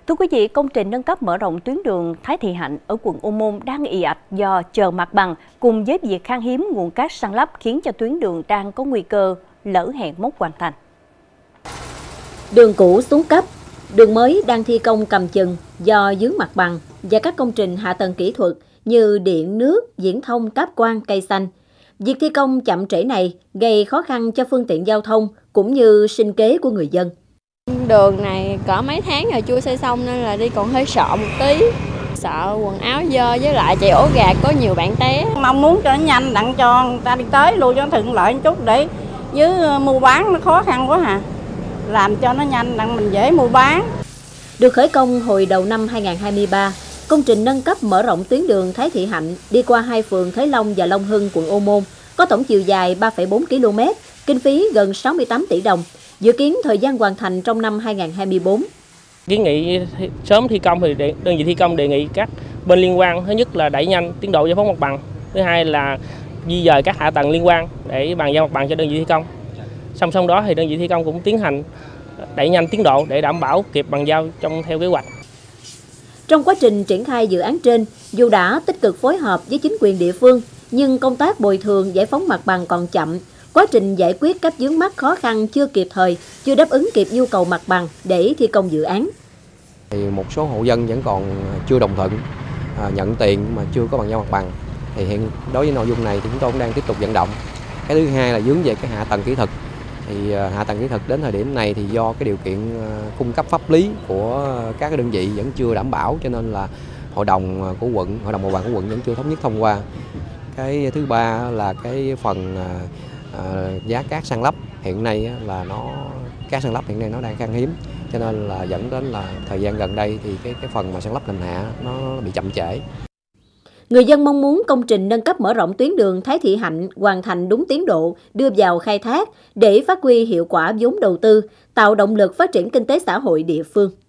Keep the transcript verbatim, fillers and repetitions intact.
Thưa quý vị, công trình nâng cấp mở rộng tuyến đường Thái Thị Hạnh ở quận Ô Môn đang ì ạch do chờ mặt bằng cùng với việc khan hiếm nguồn cát san lấp khiến cho tuyến đường đang có nguy cơ lỡ hẹn mốc hoàn thành. Đường cũ xuống cấp, đường mới đang thi công cầm chừng do vướng mặt bằng và các công trình hạ tầng kỹ thuật như điện, nước, viễn thông, cáp quang, cây xanh. Việc thi công chậm trễ này gây khó khăn cho phương tiện giao thông cũng như sinh kế của người dân. Đường này cỡ mấy tháng rồi chưa xây xong nên là đi còn hơi sợ một tí. Sợ quần áo dơ với lại chạy ổ gà có nhiều bạn té. Mong muốn cho nó nhanh đặng cho người ta đi tới luôn cho nó thuận lợi một chút để với mua bán nó khó khăn quá hà. Làm cho nó nhanh đặng mình dễ mua bán. Được khởi công hồi đầu năm hai nghìn không trăm hai mươi ba, công trình nâng cấp mở rộng tuyến đường Thái Thị Hạnh đi qua hai phường Thới Long và Long Hưng, quận Ô Môn có tổng chiều dài ba phẩy bốn ki lô mét, kinh phí gần sáu mươi tám tỷ đồng. Dự kiến thời gian hoàn thành trong năm hai nghìn không trăm hai mươi tư. Kiến nghị sớm thi công thì đơn vị thi công đề nghị các bên liên quan, thứ nhất là đẩy nhanh tiến độ giải phóng mặt bằng, thứ hai là di dời các hạ tầng liên quan để bàn giao mặt bằng cho đơn vị thi công. Song song đó thì đơn vị thi công cũng tiến hành đẩy nhanh tiến độ để đảm bảo kịp bàn giao trong theo kế hoạch. Trong quá trình triển khai dự án trên, dù đã tích cực phối hợp với chính quyền địa phương, nhưng công tác bồi thường giải phóng mặt bằng còn chậm. Quá trình giải quyết các vướng mắc khó khăn chưa kịp thời, chưa đáp ứng kịp nhu cầu mặt bằng để thi công dự án. Thì một số hộ dân vẫn còn chưa đồng thuận, à, nhận tiền mà chưa có bàn giao mặt bằng. Thì hiện đối với nội dung này thì chúng tôi cũng đang tiếp tục vận động. Cái thứ hai là vướng về cái hạ tầng kỹ thuật. Thì hạ tầng kỹ thuật đến thời điểm này thì do cái điều kiện cung cấp pháp lý của các cái đơn vị vẫn chưa đảm bảo, cho nên là hội đồng của quận, hội đồng bầu bàn của quận vẫn chưa thống nhất thông qua. Cái thứ ba là cái phần À, giá cát san lấp hiện nay là nó cát san lấp hiện nay nó đang khan hiếm, cho nên là dẫn đến là thời gian gần đây thì cái cái phần mà san lấp nền hạ nó bị chậm trễ. Người dân mong muốn công trình nâng cấp mở rộng tuyến đường Thái Thị Hạnh hoàn thành đúng tiến độ, đưa vào khai thác để phát huy hiệu quả vốn đầu tư, tạo động lực phát triển kinh tế xã hội địa phương.